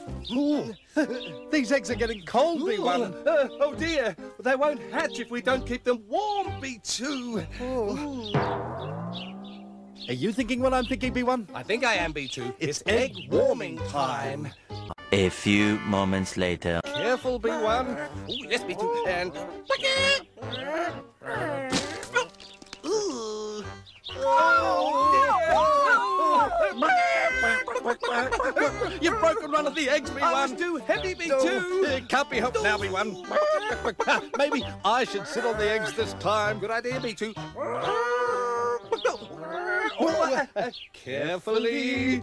These eggs are getting cold, B1. Oh dear, they won't hatch if we don't keep them warm, B2. Are you thinking what I'm thinking, B1? I think I am, B2. It's egg warming time. A few moments later. Careful, B1. Oh, yes, B2. And... You've broken one of the eggs, B1. I was too heavy, B2. It can't be helped now, B1. Maybe I should sit on the eggs this time. Good idea, B2. Carefully.